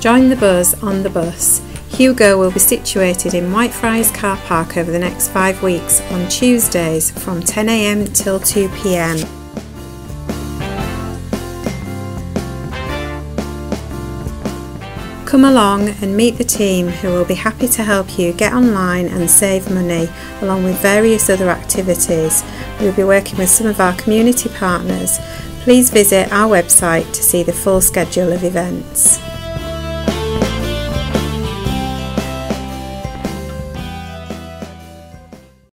Join the buzz on the bus. HUGO will be situated in Whitefriars car park over the next 5 weeks on Tuesdays from 10 AM till 2 PM. Come along and meet the team who will be happy to help you get online and save money, along with various other activities. We'll be working with some of our community partners. Please visit our website to see the full schedule of events.